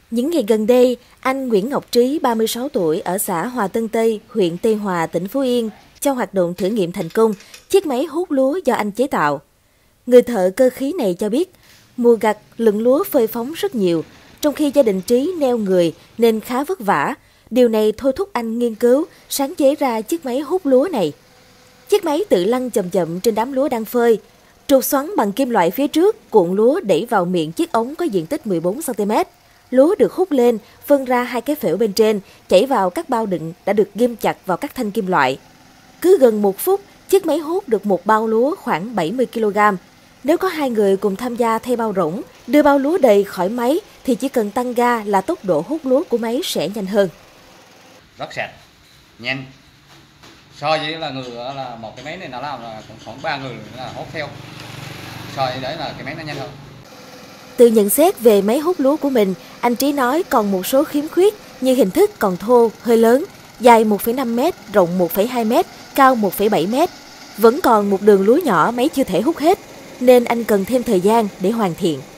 Những ngày gần đây, anh Nguyễn Ngọc Trí, 36 tuổi, ở xã Hòa Tân Tây, huyện Tây Hòa, tỉnh Phú Yên, cho hoạt động thử nghiệm thành công chiếc máy hút lúa do anh chế tạo. Người thợ cơ khí này cho biết, mùa gặt lượng lúa phơi phóng rất nhiều, trong khi gia đình Trí neo người nên khá vất vả. Điều này thôi thúc anh nghiên cứu, sáng chế ra chiếc máy hút lúa này. Chiếc máy tự lăn chậm chậm trên đám lúa đang phơi, trục xoắn bằng kim loại phía trước, cuộn lúa đẩy vào miệng chiếc ống có diện tích 14 cm. Lúa được hút lên, phân ra hai cái phễu bên trên, chảy vào các bao đựng đã được ghim chặt vào các thanh kim loại. Cứ gần 1 phút, chiếc máy hút được một bao lúa khoảng 70 kg. Nếu có 2 người cùng tham gia thay bao rỗng, đưa bao lúa đầy khỏi máy thì chỉ cần tăng ga là tốc độ hút lúa của máy sẽ nhanh hơn. Rất sạch, nhanh. So với là một cái máy này nó làm là khoảng 3 người là hút theo. So với đấy là cái máy nó nhanh hơn. Từ nhận xét về máy hút lúa của mình, anh Trí nói còn một số khiếm khuyết như hình thức còn thô, hơi lớn, dài 1,5 m, rộng 1,2 m, cao 1,7 m. Vẫn còn một đường lúa nhỏ máy chưa thể hút hết, nên anh cần thêm thời gian để hoàn thiện.